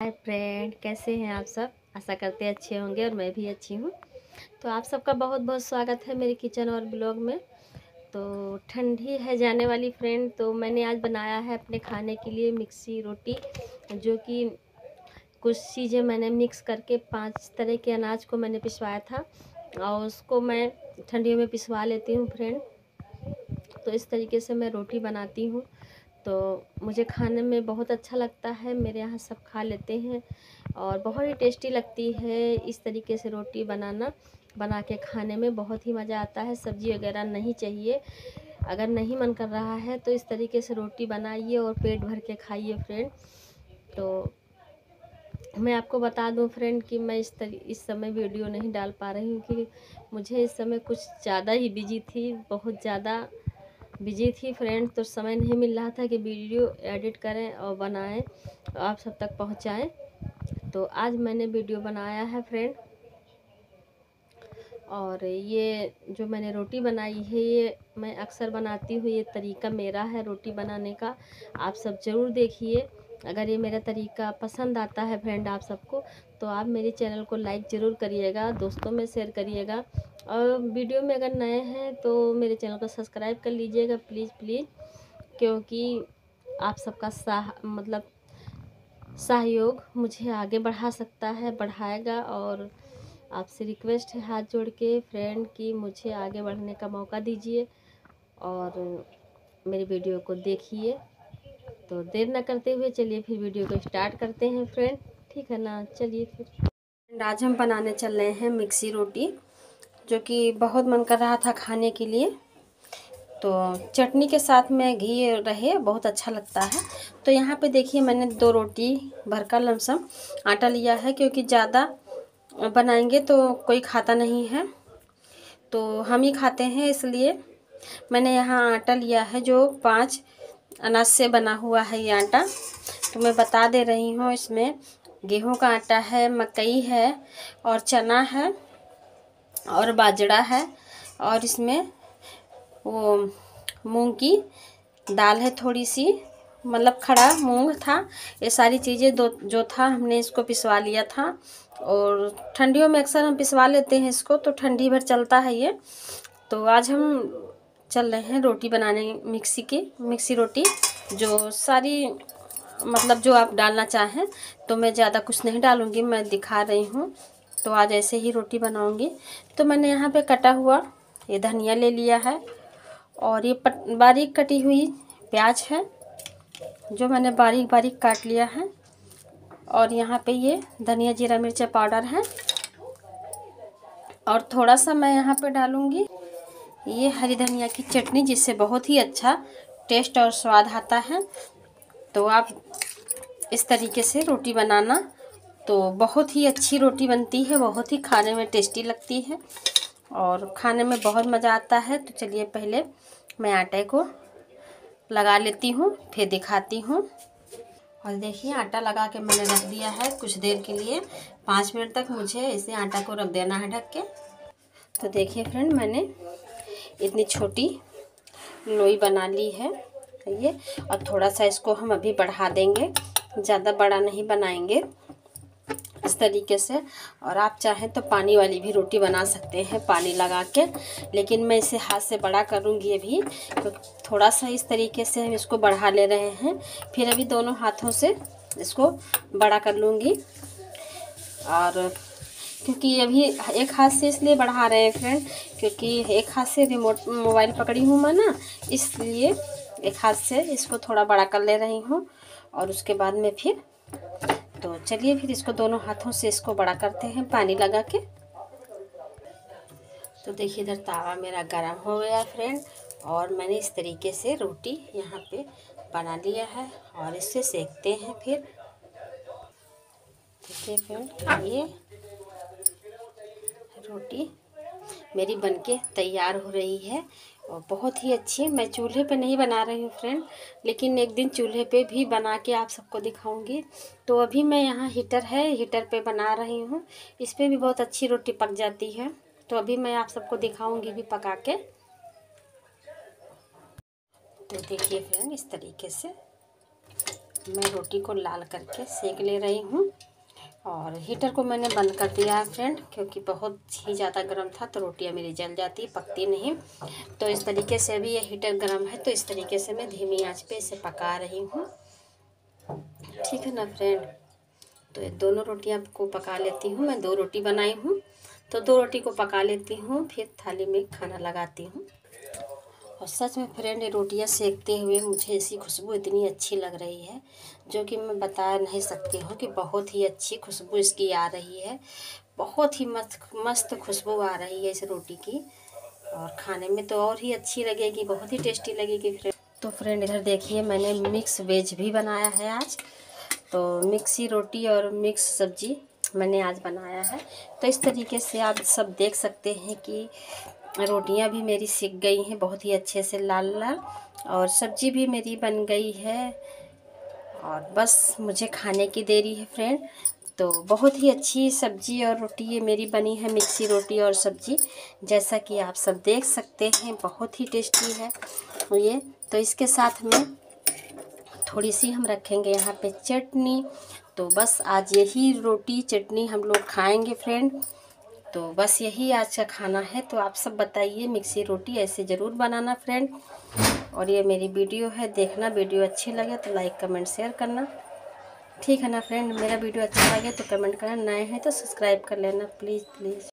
Hi friend, कैसे हैं आप सब। आशा करते हैं अच्छे होंगे और मैं भी अच्छी हूँ। तो आप सबका बहुत बहुत स्वागत है मेरे किचन और ब्लॉग में। तो ठंडी है जाने वाली फ्रेंड, तो मैंने आज बनाया है अपने खाने के लिए मिक्सी रोटी, जो कि कुछ चीज़ें मैंने मिक्स करके 5 तरह के अनाज को मैंने पिसवाया था और उसको मैं ठंडियों में पिसवा लेती हूँ फ्रेंड। तो इस तरीके से मैं रोटी बनाती हूँ। तो मुझे खाने में बहुत अच्छा लगता है, मेरे यहाँ सब खा लेते हैं और बहुत ही टेस्टी लगती है। इस तरीके से रोटी बना के खाने में बहुत ही मज़ा आता है। सब्ज़ी वगैरह नहीं चाहिए, अगर नहीं मन कर रहा है तो इस तरीके से रोटी बनाइए और पेट भर के खाइए फ्रेंड। तो मैं आपको बता दूं फ्रेंड कि मैं इस समय वीडियो नहीं डाल पा रही हूँ कि मुझे इस समय कुछ ज़्यादा ही बिजी थी, बहुत ज़्यादा बिजी थी फ्रेंड। तो समय नहीं मिल रहा था कि वीडियो एडिट करें और बनाएं और आप सब तक पहुंचाएं। तो आज मैंने वीडियो बनाया है फ्रेंड। और ये जो मैंने रोटी बनाई है ये मैं अक्सर बनाती हूँ, ये तरीका मेरा है रोटी बनाने का। आप सब ज़रूर देखिए। अगर ये मेरा तरीका पसंद आता है फ्रेंड आप सबको, तो आप मेरे चैनल को लाइक ज़रूर करिएगा, दोस्तों में शेयर करिएगा। और वीडियो में अगर नए हैं तो मेरे चैनल को सब्सक्राइब कर लीजिएगा प्लीज़ प्लीज़, क्योंकि आप सबका सहयोग मुझे आगे बढ़ा सकता है, बढ़ाएगा। और आपसे रिक्वेस्ट है हाथ जोड़ के फ्रेंड कि मुझे आगे बढ़ने का मौका दीजिए और मेरी वीडियो को देखिए। तो देर ना करते हुए चलिए फिर वीडियो को स्टार्ट करते हैं फ्रेंड, ठीक है ना। चलिए फिर आज हम बनाने चल रहे हैं मिक्सी रोटी, जो कि बहुत मन कर रहा था खाने के लिए। तो चटनी के साथ में घी रहे बहुत अच्छा लगता है। तो यहाँ पे देखिए मैंने 2 रोटी भर का लमसम आटा लिया है, क्योंकि ज़्यादा बनाएंगे तो कोई खाता नहीं है, तो हम ही खाते हैं, इसलिए मैंने यहाँ आटा लिया है जो 5 अनाज से बना हुआ है ये आटा। तो मैं बता दे रही हूँ, इसमें गेहूं का आटा है, मकई है और चना है और बाजरा है, और इसमें वो मूंग की दाल है थोड़ी सी, मतलब खड़ा मूंग था। ये सारी चीज़ें जो था हमने इसको पिसवा लिया था। और ठंडियों में अक्सर हम पिसवा लेते हैं इसको, तो ठंडी भर चलता है ये। तो आज हम चल रहे हैं रोटी बनाने, मिक्सी रोटी, जो सारी मतलब जो आप डालना चाहें। तो मैं ज़्यादा कुछ नहीं डालूँगी, मैं दिखा रही हूँ। तो आज ऐसे ही रोटी बनाऊँगी। तो मैंने यहाँ पे कटा हुआ ये धनिया ले लिया है, और ये बारीक कटी हुई प्याज है जो मैंने बारीक बारीक काट लिया है। और यहाँ पे ये धनिया जीरा मिर्चा पाउडर है, और थोड़ा सा मैं यहाँ पे डालूँगी ये हरी धनिया की चटनी, जिससे बहुत ही अच्छा टेस्ट और स्वाद आता है। तो आप इस तरीके से रोटी बनाना, तो बहुत ही अच्छी रोटी बनती है, बहुत ही खाने में टेस्टी लगती है और खाने में बहुत मज़ा आता है। तो चलिए पहले मैं आटे को लगा लेती हूँ, फिर दिखाती हूँ। और देखिए आटा लगा के मैंने रख दिया है कुछ देर के लिए, 5 मिनट तक मुझे इसे आटा को रख देना है ढक के। तो देखिए फ्रेंड, मैंने इतनी छोटी लोई बना ली है ये, और थोड़ा सा इसको हम अभी बढ़ा देंगे, ज़्यादा बड़ा नहीं बनाएंगे इस तरीके से। और आप चाहें तो पानी वाली भी रोटी बना सकते हैं पानी लगा के, लेकिन मैं इसे हाथ से बड़ा करूँगी अभी। तो थोड़ा सा इस तरीके से हम इसको बढ़ा ले रहे हैं, फिर अभी दोनों हाथों से इसको बड़ा कर लूँगी। और क्योंकि अभी एक हाथ से इसलिए बढ़ा रहे हैं फ्रेंड, क्योंकि एक हाथ से रिमोट मोबाइल पकड़ी हूँ मैं ना, इसलिए एक हाथ से इसको थोड़ा बड़ा कर ले रही हूँ। और उसके बाद में फिर तो चलिए फिर इसको दोनों हाथों से इसको बड़ा करते हैं पानी लगा के। तो देखिए इधर तावा मेरा गरम हो गया फ्रेंड, और मैंने इस तरीके से रोटी यहाँ पे बना लिया है और इससे सेकते हैं फिर। देखिए फ्रेंड, ये रोटी मेरी बनके तैयार हो रही है और बहुत ही अच्छी है। मैं चूल्हे पे नहीं बना रही हूँ फ्रेंड, लेकिन एक दिन चूल्हे पे भी बना के आप सबको दिखाऊंगी। तो अभी मैं यहाँ हीटर है, हीटर पे बना रही हूँ, इस पे भी बहुत अच्छी रोटी पक जाती है। तो अभी मैं आप सबको दिखाऊंगी भी पका के। तो देखिए फ्रेंड, इस तरीके से मैं रोटी को लाल करके सेक ले रही हूँ। और हीटर को मैंने बंद कर दिया है फ्रेंड, क्योंकि बहुत ही ज़्यादा गर्म था तो रोटियां मेरी जल जाती, पकती नहीं। तो इस तरीके से अभी ये हीटर गर्म है, तो इस तरीके से मैं धीमी आंच पे इसे पका रही हूँ। ठीक है ना फ्रेंड। तो ये दोनों रोटियां को पका लेती हूँ। मैं 2 रोटी बनाई हूँ, तो 2 रोटी को पका लेती हूँ, फिर थाली में खाना लगाती हूँ। और सच में फ्रेंड, ये रोटियां सेकते हुए मुझे ऐसी खुशबू इतनी अच्छी लग रही है, जो कि मैं बता नहीं सकती हूँ कि बहुत ही अच्छी खुशबू इसकी आ रही है। बहुत ही मस्त मस्त खुशबू आ रही है इस रोटी की, और खाने में तो और ही अच्छी लगेगी, बहुत ही टेस्टी लगेगी फ्रेंड। तो फ्रेंड इधर देखिए, मैंने मिक्स वेज भी बनाया है आज। तो मिक्सी रोटी और मिक्स सब्जी मैंने आज बनाया है। तो इस तरीके से आप सब देख सकते हैं कि रोटियां भी मेरी सिक गई हैं बहुत ही अच्छे से लाल लाल, और सब्जी भी मेरी बन गई है, और बस मुझे खाने की देरी है फ्रेंड। तो बहुत ही अच्छी सब्जी और रोटी ये मेरी बनी है, मिक्सी रोटी और सब्जी, जैसा कि आप सब देख सकते हैं, बहुत ही टेस्टी है ये। तो इसके साथ में थोड़ी सी हम रखेंगे यहाँ पे चटनी। तो बस आज यही रोटी चटनी हम लोग खाएंगे फ्रेंड। तो बस यही आज का खाना है। तो आप सब बताइए, मिक्सी रोटी ऐसे ज़रूर बनाना फ्रेंड। और ये मेरी वीडियो है, देखना। वीडियो अच्छी लगे तो लाइक कमेंट शेयर करना, ठीक है ना फ्रेंड। मेरा वीडियो अच्छा लगे तो कमेंट करना, नए हैं तो सब्सक्राइब कर लेना प्लीज़ प्लीज़।